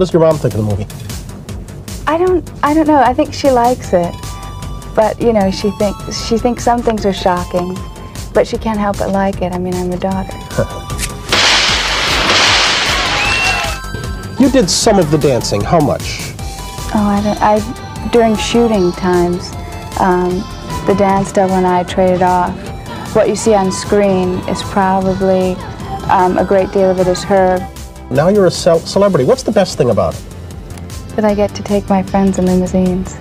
does your mom think of the movie? I don't know. I think she likes it. But, you know, she thinks some things are shocking, but she can't help but like it. I mean, I'm her daughter. You did some of the dancing. How much? Oh, during shooting times, the dance devil and I traded off. What you see on screen is probably a great deal of it is her. Now you're a celebrity. What's the best thing about it? That I get to take my friends in limousines.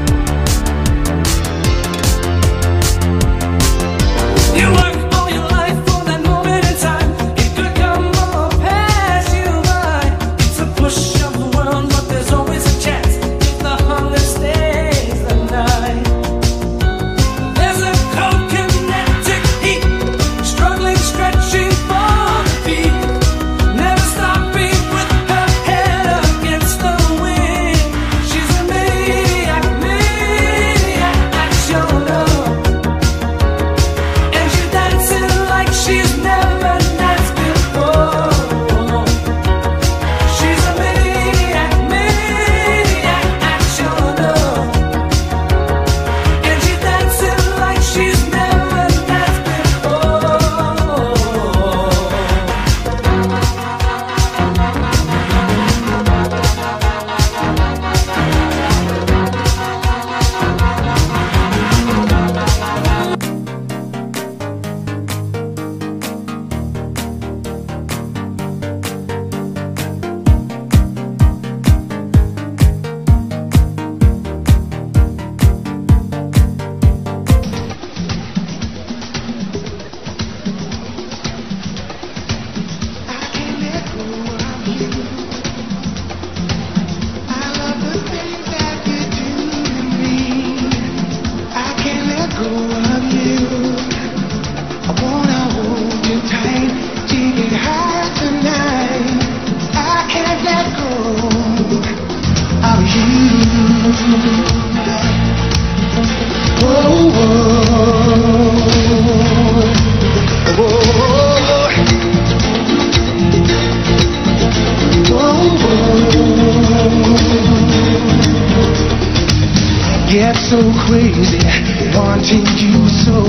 Get so crazy, wanting you so,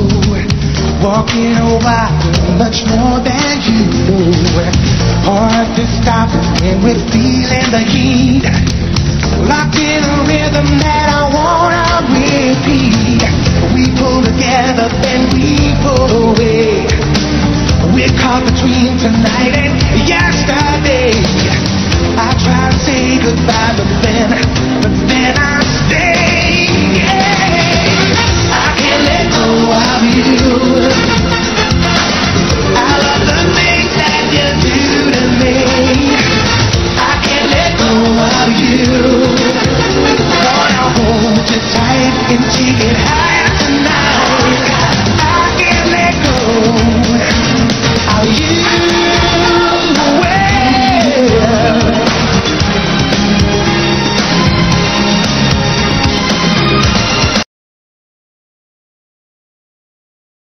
walking a while, much more than you know. Hard to stop when we're feeling the heat, locked in a rhythm that I want.